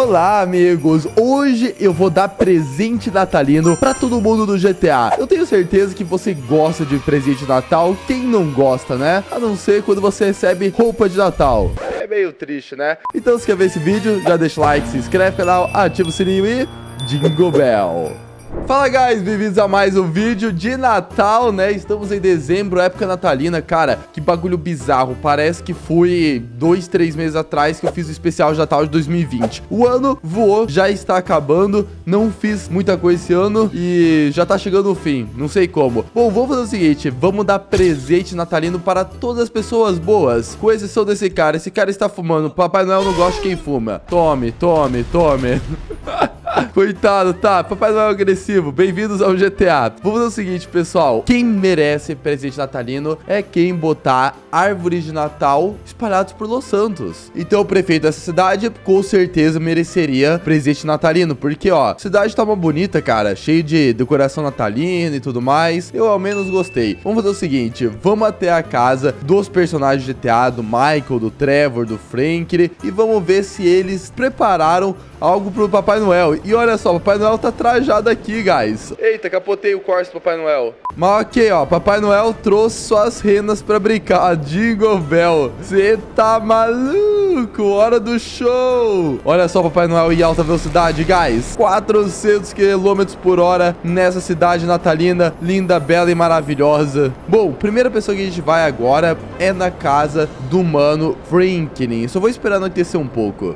Olá, amigos! Hoje eu vou dar presente natalino pra todo mundo do GTA. Eu tenho certeza que você gosta de presente de Natal. Quem não gosta, né? A não ser quando você recebe roupa de Natal. É meio triste, né? Então, se quer ver esse vídeo, já deixa o like, se inscreve no canal, ativa o sininho e Jingle Bell. Fala, guys, bem-vindos a mais um vídeo de Natal, né? Estamos em dezembro, época natalina. Cara, que bagulho bizarro. Parece que foi 2, 3 meses atrás que eu fiz o especial de Natal de 2020. O ano voou, já está acabando. Não fiz muita coisa esse ano e já tá chegando o fim, não sei como. Bom, vamos fazer o seguinte, vamos dar presente natalino para todas as pessoas boas, com exceção desse cara. Esse cara está fumando, Papai Noel não gosta de quem fuma. Tome, tome, tome. Coitado, tá? Papai Noel agressivo. Bem-vindos ao GTA. Vamos fazer o seguinte, pessoal. Quem merece presente natalino é quem botar árvores de Natal espalhados por Los Santos. Então o prefeito dessa cidade com certeza mereceria presente natalino, porque ó, a cidade tá uma bonita, cara, cheio de decoração natalina e tudo mais. Eu ao menos gostei. Vamos fazer o seguinte, vamos até a casa dos personagens de GTA, do Michael, do Trevor, do Frank, e vamos ver se eles prepararam algo pro Papai Noel. E olha só, Papai Noel tá trajado aqui, guys. Eita, capotei o Corsa do Papai Noel. Mas ok, ó, Papai Noel trouxe suas renas pra brincar. Jingle Bell. Cê tá maluco? Hora do show. Olha só, Papai Noel em alta velocidade, guys. 400 km por hora nessa cidade natalina, linda, bela e maravilhosa. Bom, primeira pessoa que a gente vai agora é na casa do mano Franklin. Só vou esperar anoitecer um pouco.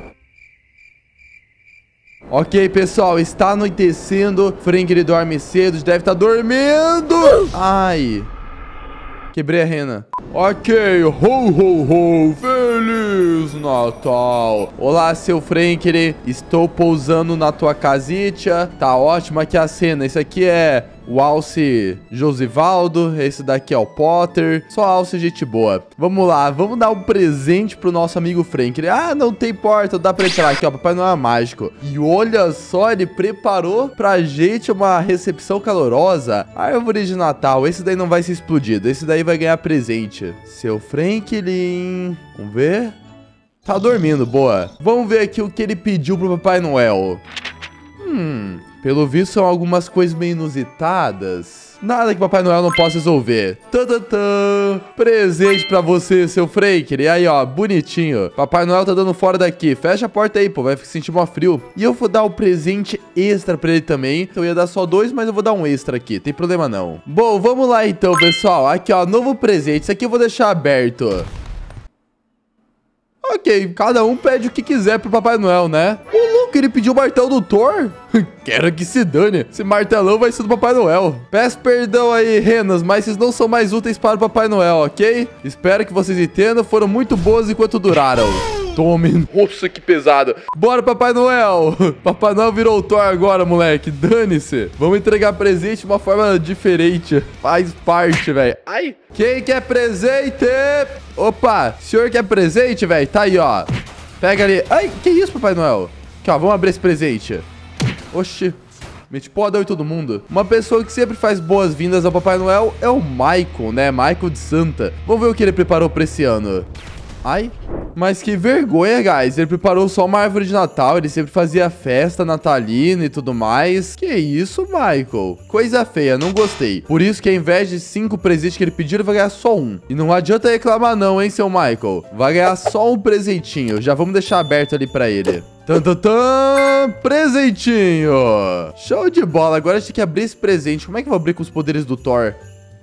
Ok, pessoal, está anoitecendo. Frank, ele dorme cedo, deve estar dormindo. Ai, quebrei a rena. Ok, ho, ho, ho, Feliz Natal. Olá, seu Frank, estou pousando na tua casita. Tá ótimo, aqui a cena. Esse aqui é o Alce Josivaldo, esse daqui é o Potter. Só Alce gente boa. Vamos lá, vamos dar um presente pro nosso amigo Frank. Ah, não tem porta, dá pra entrar aqui, ó. Papai Noel é mágico. E olha só, ele preparou pra gente uma recepção calorosa. Árvore de Natal, esse daí não vai ser explodido. Esse daí vai ganhar presente. Seu Franklin, vamos ver. Tá dormindo, boa. Vamos ver aqui o que ele pediu pro Papai Noel. Pelo visto são algumas coisas meio inusitadas. Nada que Papai Noel não possa resolver. Tã. Presente pra você, seu Frank. E aí, ó, bonitinho. Papai Noel tá dando fora daqui. Fecha a porta aí, pô, vai sentir mó frio. E eu vou dar um presente extra pra ele também. Então eu ia dar só 2, mas eu vou dar um extra aqui. Tem problema não. Bom, vamos lá então, pessoal. Aqui, ó, novo presente. Isso aqui eu vou deixar aberto. Ok, cada um pede o que quiser pro Papai Noel, né? O louco, ele pediu o martelo do Thor? Quero que se dane. Esse martelão vai ser do Papai Noel. Peço perdão aí, renas, mas vocês não são mais úteis para o Papai Noel, ok? Espero que vocês entendam. Foram muito boas enquanto duraram. Tome. Nossa, que pesado. Bora, Papai Noel. Papai Noel virou o Thor agora, moleque. Dane-se. Vamos entregar presente de uma forma diferente. Faz parte, velho. Ai. Quem quer presente? Opa, senhor quer presente, velho? Tá aí, ó. Pega ali. Ai, que isso, Papai Noel? Aqui, ó, vamos abrir esse presente. Oxi. Mete podão em todo mundo. Uma pessoa que sempre faz boas-vindas ao Papai Noel é o Michael, né? Michael de Santa. Vamos ver o que ele preparou pra esse ano. Ai, mas que vergonha, guys. Ele preparou só uma árvore de Natal. Ele sempre fazia festa natalina e tudo mais. Que isso, Michael? Coisa feia, não gostei. Por isso que ao invés de 5 presentes que ele pediu, ele vai ganhar só 1. E não adianta reclamar não, hein, seu Michael. Vai ganhar só um presentinho. Já vamos deixar aberto ali pra ele. Presentinho. Show de bola. Agora a gente tem que abrir esse presente. Como é que eu vou abrir com os poderes do Thor?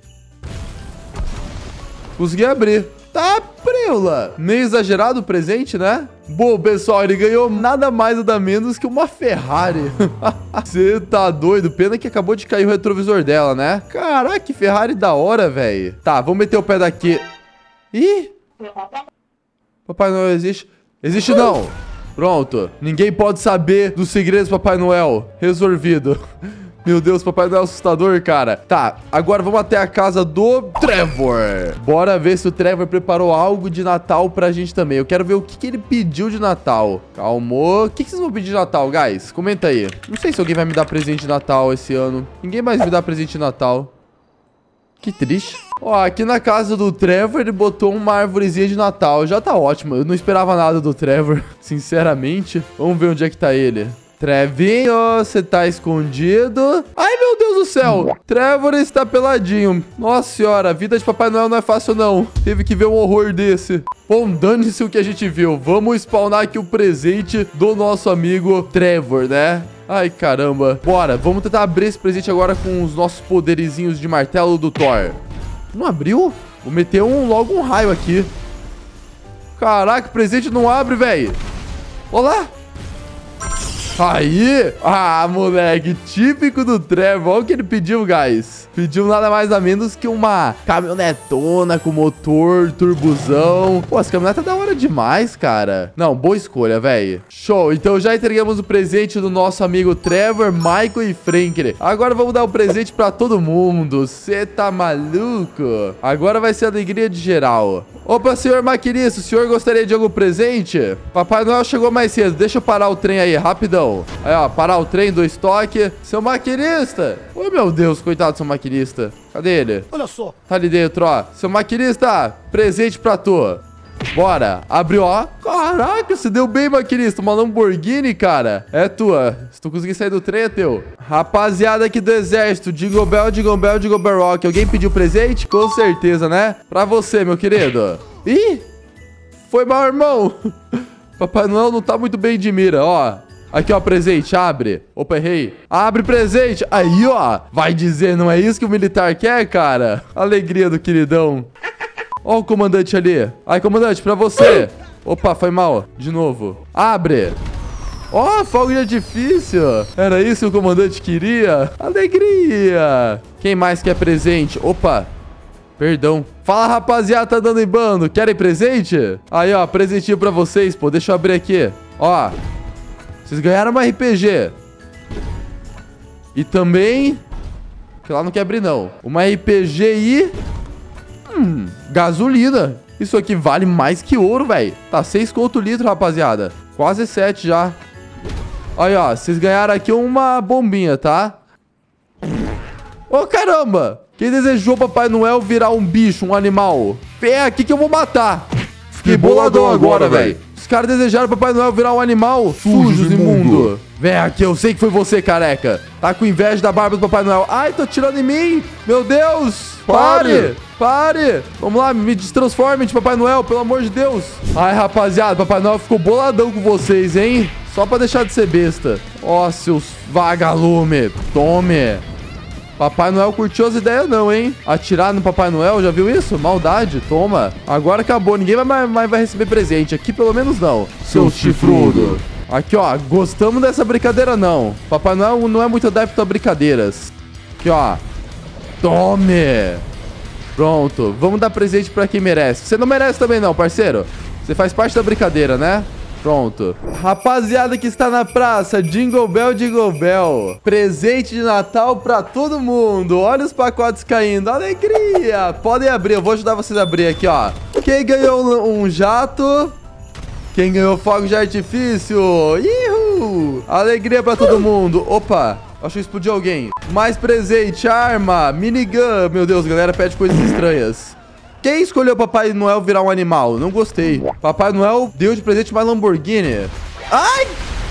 Consegui abrir. Tá, preula. Meio exagerado o presente, né? Bom, pessoal, ele ganhou nada mais nada menos que uma Ferrari. Você tá doido? Pena que acabou de cair o retrovisor dela, né? Caraca, que Ferrari da hora, velho. Tá, vamos meter o pé daqui. Ih! Papai Noel existe? Existe não. Pronto. Ninguém pode saber dos segredos do Papai Noel. Resolvido. Meu Deus, Papai Noel é assustador, cara. Tá, agora vamos até a casa do Trevor. Bora ver se o Trevor preparou algo de Natal pra gente também. Eu quero ver o que ele pediu de Natal. Calmou. O que vocês vão pedir de Natal, guys? Comenta aí. Não sei se alguém vai me dar presente de Natal esse ano. Ninguém mais me dá presente de Natal. Que triste. Ó, aqui na casa do Trevor, ele botou uma árvorezinha de Natal. Já tá ótimo. Eu não esperava nada do Trevor, sinceramente. Vamos ver onde é que tá ele. Trevinho, você tá escondido. Ai, meu Deus do céu. Trevor está peladinho. Nossa senhora, a vida de Papai Noel não é fácil, não. Teve que ver um horror desse. Bom, dane-se o que a gente viu. Vamos spawnar aqui o presente do nosso amigo Trevor, né? Ai, caramba. Bora, vamos tentar abrir esse presente agora com os nossos poderizinhos de martelo do Thor. Não abriu? Vou meter logo um raio aqui. Caraca, o presente não abre, velho. Olá. Aí. Ah, moleque. Típico do Trevor. Olha o que ele pediu, guys. Pediu nada mais nada menos que uma caminhonetona com motor, turbozão. Pô, essa caminhoneta é da hora demais, cara. Não, boa escolha, velho. Show. Então já entregamos o presente do nosso amigo Trevor, Michael e Franklin. Agora vamos dar o presente pra todo mundo. Você tá maluco? Agora vai ser a alegria de geral. Opa, senhor maquinista, o senhor gostaria de algum presente? Papai Noel chegou mais cedo. Deixa eu parar o trem aí, rapidão. Aí, ó, parar o trem, 2 toques. Seu maquinista. Oh, meu Deus, coitado do seu maquinista. Cadê ele? Olha só. Tá ali dentro, ó. Seu maquinista, presente pra tu. Bora. Abriu, ó. Caraca, você deu bem, maquinista. Uma Lamborghini, cara. É tua. Se tu conseguir sair do trem, é teu. Rapaziada aqui do exército. Jingle Bell, Jingle Bell, Jingle Bell Rock. Alguém pediu presente? Com certeza, né? Pra você, meu querido. Ih! Foi mal, irmão. Papai Noel não tá muito bem de mira, ó. Aqui, ó, presente, abre. Opa, errei. Abre presente. Aí, ó. Vai dizer, não é isso que o militar quer, cara? Alegria do queridão. Ó o comandante ali. Ai, comandante, pra você. Opa, foi mal. De novo. Abre. Ó, fogo de artifício. Era isso que o comandante queria? Alegria. Quem mais quer presente? Opa. Perdão. Fala, rapaziada, tá dando em bando. Querem presente? Aí, ó, presentinho pra vocês, pô. Deixa eu abrir aqui. Ó. Vocês ganharam uma RPG. E também... que lá não quer abrir, não. Uma RPG e... gasolina. Isso aqui vale mais que ouro, velho. Tá 6 conto o litro, rapaziada. Quase 7 já. Aí, ó. Vocês ganharam aqui uma bombinha, tá? Ô, caramba. Quem desejou Papai Noel virar um bicho, um animal? Vem aqui que eu vou matar. Fiquei boladão agora, velho. Os caras desejaram Papai Noel virar um animal sujos, imundo. Vem aqui, eu sei que foi você, careca. Tá com inveja da barba do Papai Noel. Ai, tô tirando em mim. Meu Deus. Pare. Pare. Vamos lá, me destransforme de Papai Noel, pelo amor de Deus. Ai, rapaziada, Papai Noel ficou boladão com vocês, hein? Só pra deixar de ser besta. Ó, seus vagalume. Tome. Papai Noel curtiu as ideias não, hein? Atirar no Papai Noel, já viu isso? Maldade, toma. Agora acabou, ninguém mais vai receber presente. Aqui pelo menos não. Seu chifrudo. Aqui, ó, gostamos dessa brincadeira não. Papai Noel não é muito adepto a brincadeiras. Aqui, ó. Tome. Pronto, vamos dar presente pra quem merece. Você não merece também não, parceiro. Você faz parte da brincadeira, né? Pronto. Rapaziada que está na praça, Jingle Bell, Jingle Bell. Presente de Natal pra todo mundo. Olha os pacotes caindo. Alegria. Podem abrir, eu vou ajudar vocês a abrir aqui, ó. Quem ganhou um jato? Quem ganhou fogo de artifício? Ihu! Alegria pra todo mundo. Opa, acho que explodiu alguém. Mais presente, arma, minigun. Meu Deus, a galera pede coisas estranhas. Quem escolheu Papai Noel virar um animal? Não gostei. Papai Noel deu de presente uma Lamborghini. Ai!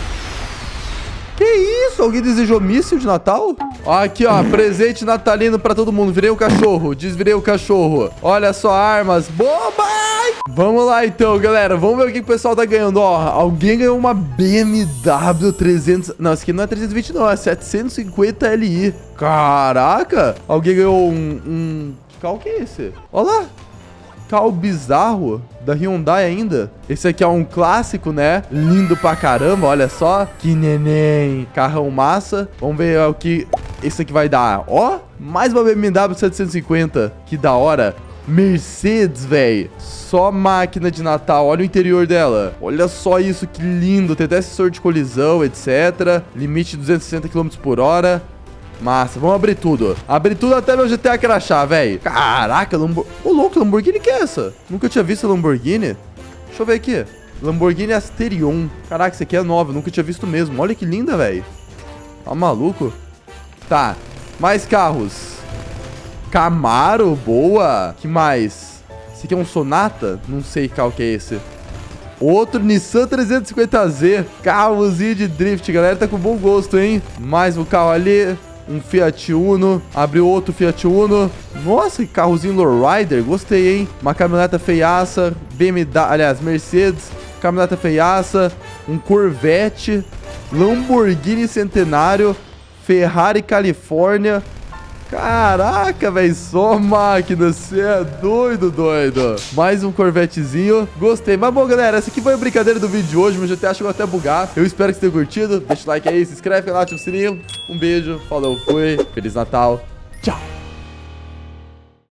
Que isso? Alguém desejou míssil de Natal? Aqui, ó. Presente natalino pra todo mundo. Virei o cachorro. Desvirei o cachorro. Olha só, armas. Bomba! Vamos lá, então, galera. Vamos ver o que o pessoal tá ganhando. Ó, alguém ganhou uma BMW 300... Não, esse aqui não é 320, não. É 750 Li. Caraca! Alguém ganhou Qual que é esse? Olha lá. Carro bizarro da Hyundai ainda. Esse aqui é um clássico, né? Lindo pra caramba, olha só. Que neném. Carrão massa. Vamos ver o que esse aqui vai dar. Ó, mais uma BMW 750. Que da hora. Mercedes, velho. Só máquina de Natal. Olha o interior dela. Olha só isso, que lindo. Tem até sensor de colisão, etc. Limite de 260 km por hora. Massa, vamos abrir tudo. Abrir tudo até meu GTA crashar, velho. Caraca, Ô, louco, Lamborghini que é essa? Nunca tinha visto a Lamborghini. Deixa eu ver aqui. Lamborghini Asterion. Caraca, isso aqui é nova, nunca tinha visto mesmo. Olha que linda, velho. Tá maluco? Tá, mais carros. Camaro, boa. Que mais? Esse aqui é um Sonata? Não sei qual que é esse. Outro Nissan 350Z. Carrozinho de drift, galera. Tá com bom gosto, hein? Mais um carro ali. Um Fiat Uno. Abriu outro Fiat Uno. Nossa, que carrozinho lowrider. Gostei, hein? Uma caminhoneta feiaça. BMW, aliás, Mercedes. Caminhoneta feiaça. Um Corvette. Lamborghini Centenário. Ferrari Califórnia. Caraca, velho, só máquina, você é doido, doido. Mais um Corvettezinho, gostei. Mas bom, galera, essa aqui foi a brincadeira do vídeo de hoje. Meu GTA chegou até a bugar. Eu espero que vocês tenham curtido. Deixa o like aí, se inscreve, canal, ativa o sininho. Um beijo, falou, fui. Feliz Natal, tchau.